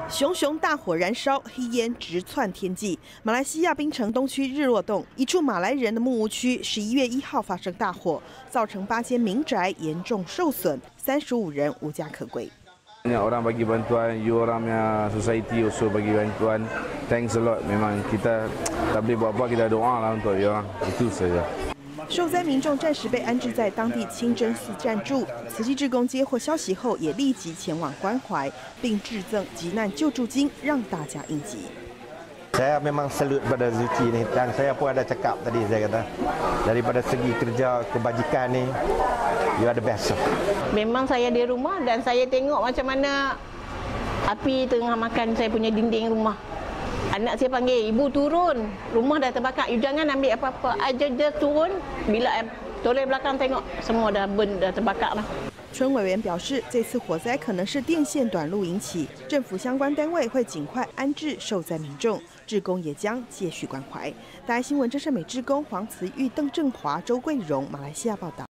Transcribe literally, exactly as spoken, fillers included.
熊熊大火燃烧，黑烟直窜天际。马来西亚槟城东区日落洞一处马来人的木屋区，十一月一号发生大火，造成八间民宅严重受损，三十五人无家可归。 Banyak orang bagi bantuan, you orang punya society also bagi bantuan. Thanks a lot. Memang kita tak boleh buat apa, kita doa lah untuk you orang. Itu saja. 受灾民众暂时被安置在当地清真寺暂住，慈济志工接获消息后，也立即前往关怀，并致赠急难救助金，让大家应急。 Saya memang salut pada Zuki ni dan saya pun ada cakap tadi saya kata daripada segi kerja kebajikan ni you are the best. Memang saya di rumah dan saya tengok macam mana api tengah makan saya punya dinding rumah. Anak saya panggil, ibu turun, rumah dah terbakar, you jangan ambil apa-apa, aja dia turun, bila toleh belakang tengok semua dah burn, dah terbakar lah. 村委员表示，这次火灾可能是电线短路引起，政府相关单位会尽快安置受灾民众，志工也将继续关怀。大爱新闻郑胜美志工黄慈玉、邓正华、周桂荣，马来西亚报道。